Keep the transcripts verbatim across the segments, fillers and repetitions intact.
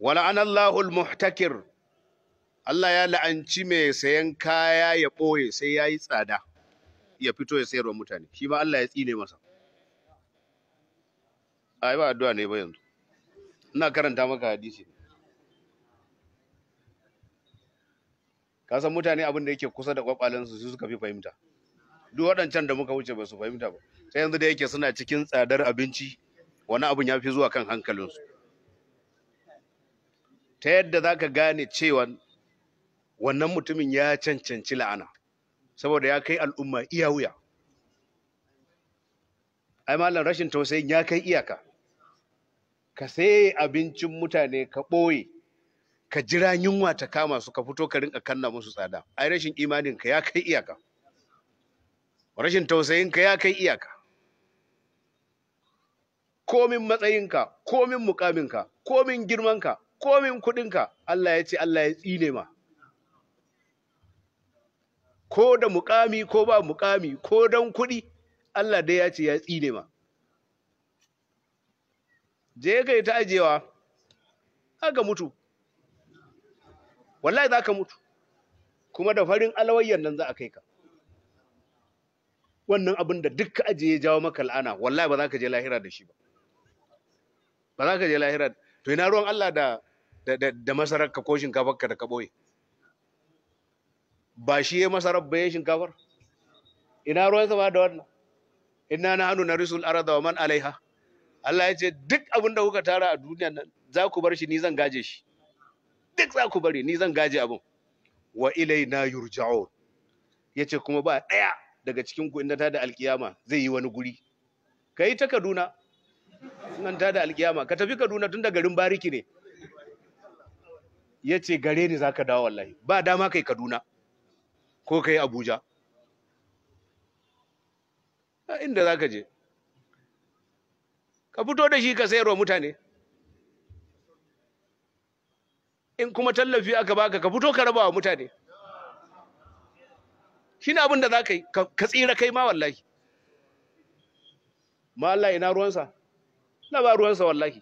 wala anallahu almuhtakir, Allah ya la'anci mai sayan kaya ya ɓoye sai ya yi tsada ya fito ya sayarwa mutane, shi ma Allah ya tsine masa. Ai ba addu'a ne ba yanzu, ina karanta maka hadisi. Ka san mutane abin da yake kusa da kwakwalensu su suka fi fahimta, duk waɗancan da muka wuce ba su fahimta ba, sai yanzu da yake suna cikin tsadar abinci wani abin ya fi zuwa kan hankalinsu, ta yadda za ka gane cewa wannan mutumin ya cancanci la'ana saboda ya kai al'umma iya wuya. Ai malam rashin tausayin ya kai iyaka, ka sai abincin mutane ka ɓoye ka jira yunwa ta kama su ka fito ka rinka kanna musu tsada. Ai rashin imanin ka ya kai iyaka, rashin tausayin ka ya kai iyaka. Komin matsayinka, komin mukaminka, komin girmanka, komin kudinka, Allah ya ce Allah ya tsine ma. Ko da mukami ko ba mukami ko dan kudi, Allah dai ya ce ya tsine ma. Je kai ta ajewa aka mutu, wallahi za ka mutu, kuma da farin alawayyan nan za a kai ka. Wannan abin da duk ka ajiye ya jawo maka la'ana, wallahi ba za ka je lahira da shi ba, ba za ka je lahira. To ina ruwan Allah da da da, da masarar ka ko shinkafar ka da ka boye? Ba shi ya masarar ba ya shinkafar? Ina ruwan sa ba da wannan? Inna nahnu narisul arda wa man alaiha. Allah ya ce duk abin da kuka tara a duniyan nan za ku bar shi, ni zan gaje shi. Duk za ku bari, ni zan gaje abin. Wa ilaina yurja'un. Yace kuma ba daya daga cikin ku inda ta da alkiyama zai yi wani guri. Kai ta Kaduna nan ta da alkiyama, ka tafi Kaduna tun da garin bariki ne. Yace gare ni zaka dawo wallahi. Ba dama kai Kaduna ko kai Abuja. A inda zaka je. Ka fito da shi ka sayarwa mutane. In kuma tallafi aka baka ka fito ka raba wa mutane. Shine abin da zaka yi, ka tsira kai ma wallahi. Ma Allah ina ruwansa? Na ba ruwansa wallahi.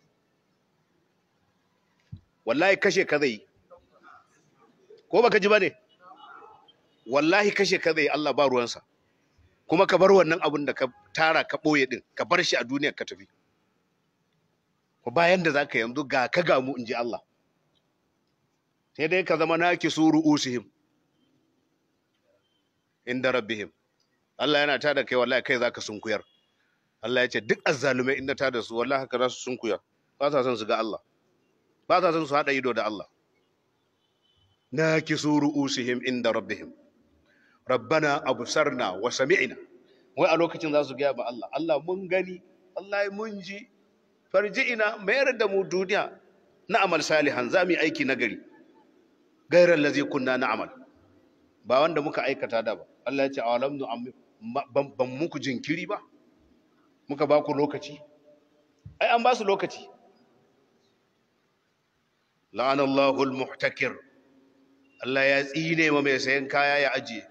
Wallahi kashe ka zai. Ko baka ji bane? Wallahi kashe ka zai, Allah ba ruwansa. Kuma ka bar wannan abin da ka tara ka boye din, ka bar shi a duniyar ka tafi. Ko bayan da zaka yanzu ga ka ga mu inji Allah. Sai dai ka zama naki suru usihim inda rabbihim. Allah yana tada kai wallahi kai zaka sunkuyar. Allah ya ce duk azzalumai inda tada su wallahi haka za su sunkuya. Ba sa son su ga Allah, ba sa son su hada ido da Allah. Naki suru usihim inda rabbihim. Rabbana absarna wa sami'na. Wai a lokacin za su ga ba Allah, Allah mun gani, Allah mun ji, farji'ina mayar da mu duniya na amal salihan, za mu yi aiki nagari. Gairar lazi kunna na amal, ba wanda muka aikata da ba. Allah ya ce awalam nu ban muku jinkiri ba, muka ba ku lokaci. Ai an ba su lokaci. La'anallahu al-muhtakir, Allah ya tsine ma mai sayan kaya ya ajiye,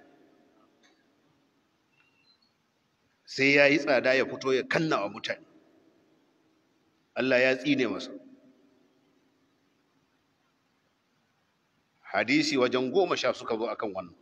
sai ya yi tsada ya fito ya kanna wa mutane. Allah ya tsine masa. Hadisi wajen goma sha suka zo akan wannan.